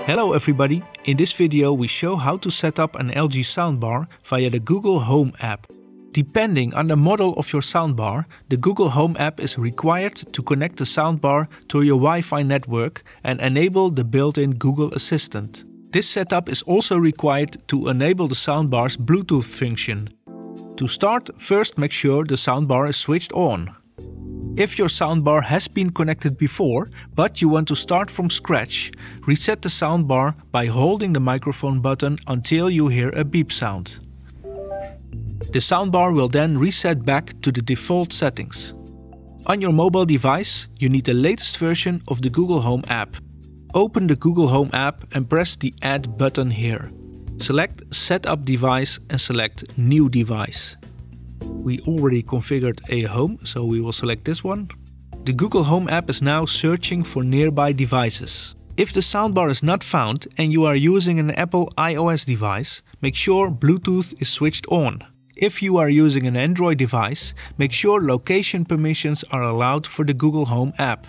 Hello everybody, in this video we show how to set up an LG soundbar via the Google Home app. Depending on the model of your soundbar, the Google Home app is required to connect the soundbar to your Wi-Fi network and enable the built-in Google Assistant. This setup is also required to enable the soundbar's Bluetooth function. To start, first make sure the soundbar is switched on. If your soundbar has been connected before, but you want to start from scratch, reset the soundbar by holding the microphone button until you hear a beep sound. The soundbar will then reset back to the default settings. On your mobile device, you need the latest version of the Google Home app. Open the Google Home app and press the Add button here. Select Setup Device and select New Device. We already configured a home, so we will select this one. The Google Home app is now searching for nearby devices. If the soundbar is not found and you are using an Apple iOS device, make sure Bluetooth is switched on. If you are using an Android device, make sure location permissions are allowed for the Google Home app.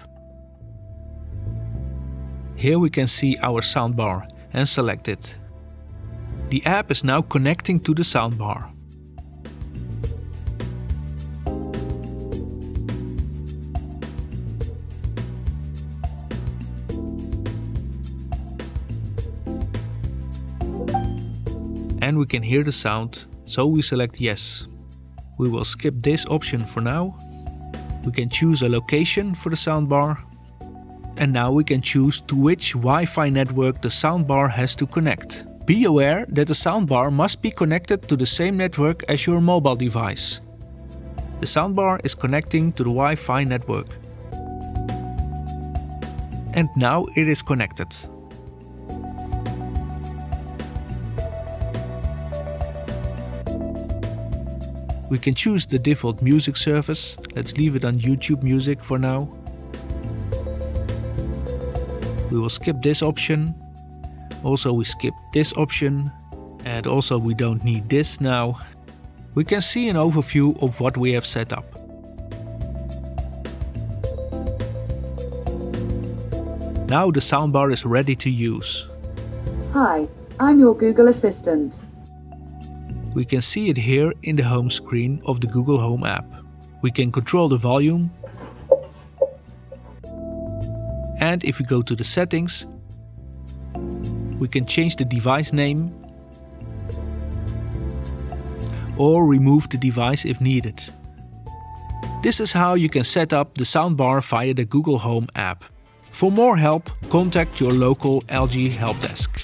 Here we can see our soundbar and select it. The app is now connecting to the soundbar. And we can hear the sound, so we select yes. We will skip this option for now. We can choose a location for the soundbar. And now we can choose to which Wi-Fi network the soundbar has to connect. Be aware that the soundbar must be connected to the same network as your mobile device. The soundbar is connecting to the Wi-Fi network. And now it is connected. We can choose the default music service. Let's leave it on YouTube Music for now. We will skip this option. Also we skip this option. And also we don't need this now. We can see an overview of what we have set up. Now the soundbar is ready to use. Hi, I'm your Google Assistant. We can see it here in the home screen of the Google Home app. We can control the volume. And if we go to the settings, we can change the device name or remove the device if needed. This is how you can set up the soundbar via the Google Home app. For more help, contact your local LG help desk.